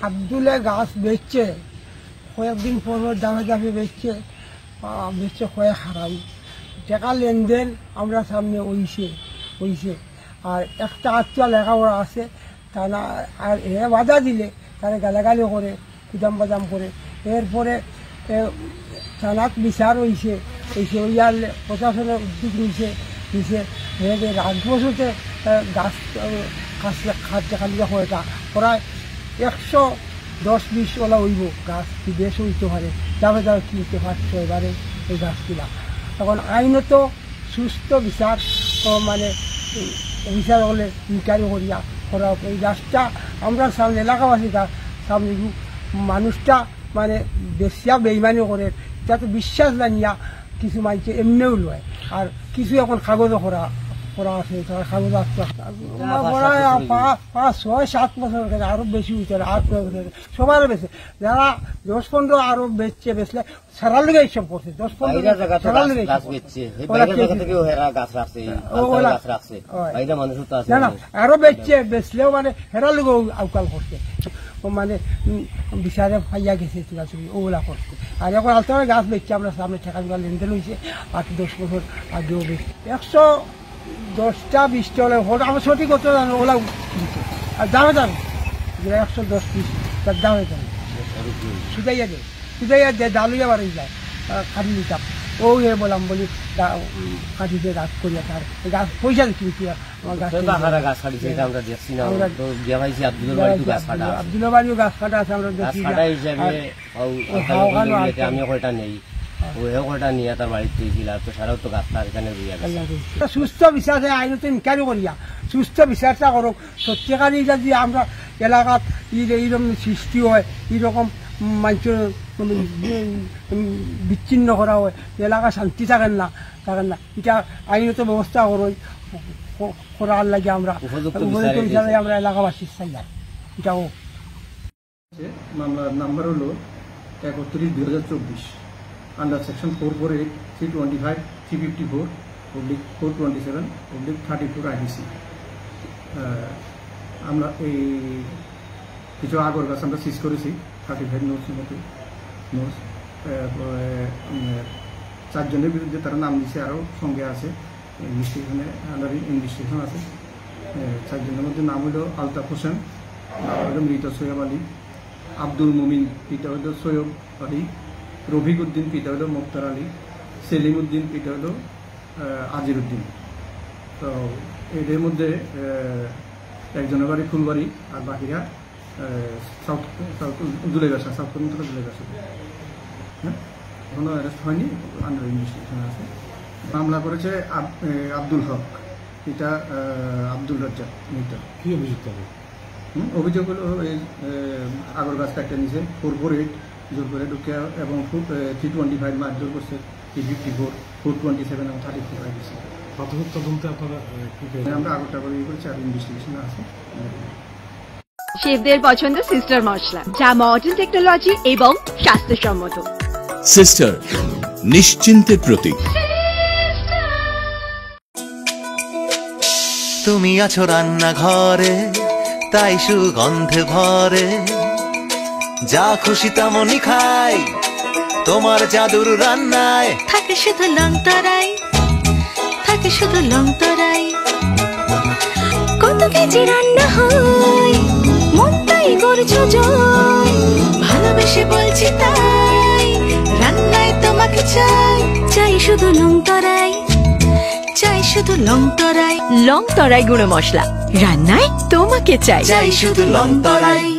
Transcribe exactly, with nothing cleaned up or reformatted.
আব্দুলে গাছ বেচছে, কয়েকদিন পর দামে দামে বেচছে, বেচছে কয়েক হারাম টাকা লেনদেন আমরা সামনে ওইছে ওইছে আর একটা আত্মীয় লেখাপড়া আছে তারা, আর এ বাধা দিলে তারা গালাগালি করে, কুদাম বাদাম করে। এরপরে থানাত বিচার হয়েছে হয়েছে ওইয়ার প্রশাসনের উদ্যোগ নিয়েছে নিচে রাত বছরতে গাছ খাদ্য খালিয়া কয়টা প্রায় একশো দশ বিশ ওলা হইব গাছ, কি বেশ হইতে পারে, যাবে যাবে কিনতে পারছো এবারে এই গাছগুলা। তখন আইনত সুস্থ বিচার মানে বিচার হলে ইনকারি করিয়া করা এই গাছটা আমরা সামনে এলাকাবাসী সামনে মানুষটা মানে বেশিয়া বেইমানি করে, যাতে বিশ্বাস জানিয়া কিছু মানুষ এমনিও লয়, আর কিছু এখন কাগজও করা করা আছে, কাগজ পাঁচ ছয় সাত বছর আরো বেশি হইতে আট নয় বছর সবার বেশি, যারা দশ পনেরো আরো বেচছে বেচলে সারার লেগে এইসব করছে, দশ পনেরো সারার লেগে না না আরো বেচছে বেচলেও মানে হেরার লেগেও আউকাল করছে, মানে বিচারে ফাইয়া গেছে চুরাচুরি ওগুলা করছে। আর এখন আলতার গাছ বেচছে আমরা সামনে ঠেকা লেনদেন হয়েছে আট দশ বছর আগেও বেচছে, একশো দশটা বিশটা হলে আমার সঠিক কত জানো ওলা দিচ্ছে, আর দামে দামে একশো দশ বিশ তার দামে দামে সুদাইয়া দেয় সুদাইয়া দেয় ডালুইয়া বাড়ি যায় খাটি দিতাম ও এ বললাম বলি কাটি দিয়ে গাছ করিয়া তার গাছ পয়সা দিচ্ছি আমার গাছ আব্দুল্লা বাড়িও গাছ কাটা আছে আমরা দেখি সুস্থ বিচার আইনত ইনকারি করিয়া সুস্থ বিচারটা করুক। সত্যিকারই যদি আমরা এলাকাত এইরকম সৃষ্টি হয়, এইরকম মানুষের বিচ্ছিন্ন করা হয়, এলাকা শান্তি থাকেন না থাকেন না এটা আইনত ব্যবস্থা করই করার লাগে আমরা উপযুক্ত হিসাবে আমরা এলাকাবাসীর চাই না। এটাও মামলার নাম্বার হলো একত্রিশ দুই হাজার চব্বিশ under section four four eight three twenty five three fifty four oblique four twenty seven oblique thirty four IDC. আমরা এই কিছু আগর গাছ আমরা সিজ করেছি থার্টি ফাইভ নোটসের মতো নোটস, চারজনের বিরুদ্ধে তারা নাম দিচ্ছে, আরও সঙ্গে আছে ইনভেস্টিগেশনে আন্ডার ইনভেস্টিগেশন আছে। চারজনের মধ্যে নাম হলো আলতাফ হোসেন, নাম হলো মৃত সৈয়ব আলী, আব্দুল মুমিন পিতা হলো সৈয়ব আলী, রফিক উদ্দিন পিতা হলো মুক্তার আলী, সেলিম উদ্দিন পিতা হলো আজির উদ্দিন। তো এদের মধ্যে একজনের বাড়ি ফুলবাড়ি আর বাকিরা south south Dulegachha south Karmatala Dulegachha. হ্যাঁ, এখনো অ্যারেস্ট হয়নি, আন্ডার ইনভেস্টিগেশন আছে। মামলা করেছে আব্দুল হক, এটা আব্দুল রাজ্জাক মিতা। কি অভিযোগ হবে? অভিযোগ হলো এই আগর গাছ কাটতে নিছে ফোর ফোর এইট জোর করে ঢুকে এবং থ্রি টোয়েন্টি ফাইভ মারধর করছে, three fifty four four twenty seven এবং থার্টি ফোর আইডিসি। প্রাথমিক তদন্তে আপনারা আমরা আগরটা করে ইয়ে করেছি, আর ইনভেস্টিগেশন আছে। শেফদের পছন্দ সিস্টার মশলা, যা মডার্ন টেকনোলজি এবং স্বাস্থ্যসম্মত। সিস্টার, নিশ্চিন্তের প্রতীক। তুমি আছো রান্নাঘরে, তাই সুগন্ধে ভরে, যা খুশি তেমনই খাই তোমার জাদুর রান্নায়। থাকে শুধু লং তরাই, থাকে শুধু লং তরাই, কত কেজি রান্না হয় মন তাই করছো জয়, ভালোবেসে বলছি তাই রান্নায় তোমাকে চাই, চাই শুধু লং তরাই, চাই শুধু লং তরাই। লং তরাই গুঁড়ো মশলা, রান্নায় তোমাকে চাই, চাই শুধু লং তরাই।